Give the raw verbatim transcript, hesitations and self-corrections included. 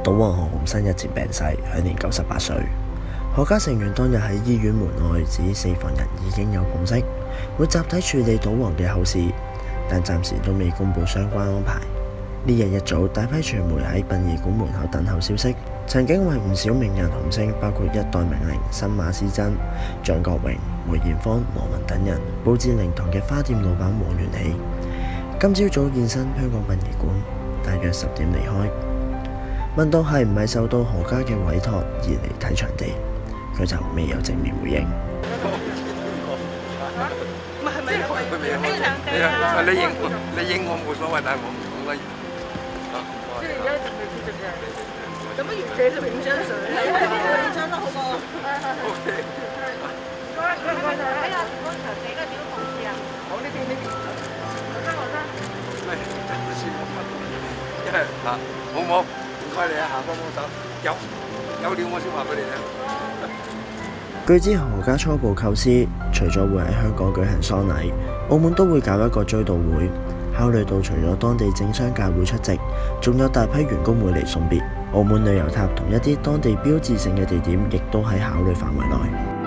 賭王何鴻燊日前病逝，享年九十八歲。何家成員當日喺醫院門外指四房人已經有共識，會集體處理賭王嘅後事，但暫時都未公佈相關安排。呢日一早，大批傳媒喺殯儀館門口等候消息，曾經為唔少名人紅星，包括一代名伶新馬師曾、張國榮、梅艷芳、羅文等人，佈置靈堂嘅花店老闆黃元喜，今朝早現身香港殯儀館，大約十點離開。問到係唔係受到何家嘅委託而嚟睇場地，佢就未有正面回應。 唔係咪睇場地啊？你應你應我冇所謂，但係我唔講得。即係而家仲未決定嘅。咁不如借咗影張相，影張都好過。O K。嗰嗰嗰就睇下嗰場地嗰點佈置啊？好呢邊呢邊。學生學生。係，真係算我乜？因為嚇，好唔好？唔該你啊，下幫幫手。有有料我先話俾你聽。 據知何家初步構思，除咗會喺香港舉行喪禮，澳門都會搞一個追悼會。考慮到除咗當地政商界會出席，仲有大批員工會嚟送別，澳門旅遊塔同一啲當地標誌性嘅地點，亦都喺考慮範圍內。